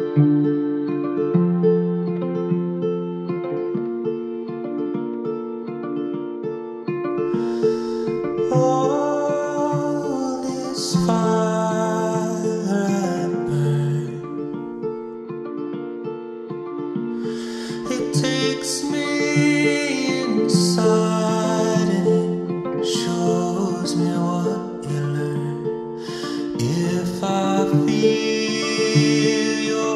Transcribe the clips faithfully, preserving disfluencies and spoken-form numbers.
All this fire I burn, it takes me inside and it shows me what you learn. If I feel your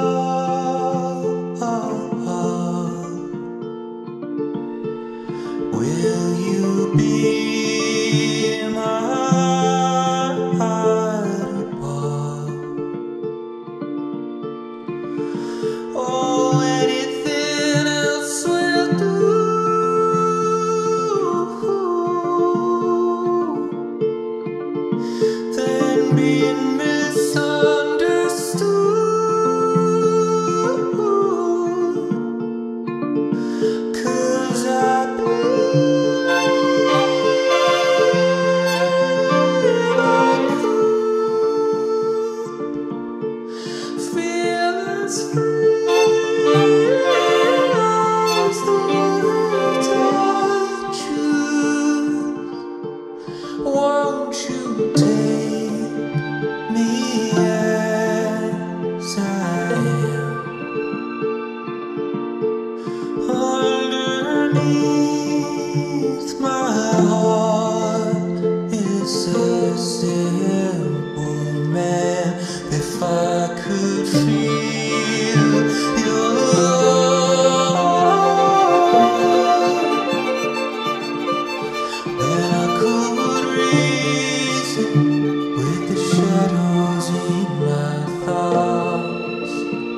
love, will you be my heart above? Oh, anything else will do. Then being misunderstood, 'cause I feelings freedom's the words I choose. Won't you take me as I am? Underneath my heart is a simple man. If I could feel your love, then I could reason with the shadows in my thoughts.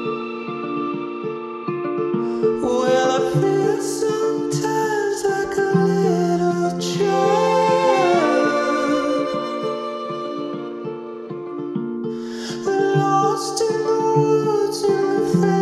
Well, I feel sometimes like a little child, lost in the woods in the